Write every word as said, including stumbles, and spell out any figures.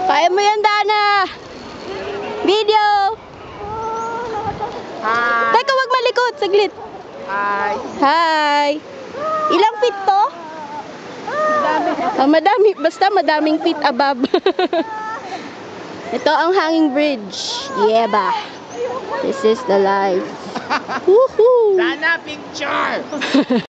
Kaya mo yan, Dana. Video. Hi. Teka, wag malikot. Saglit. Hi. Hi. Ilang feet to? Ah, madami. Basta madaming feet above. Ito ang hanging bridge. Yeah ba? This is the life. Woohoo! Dana, picture!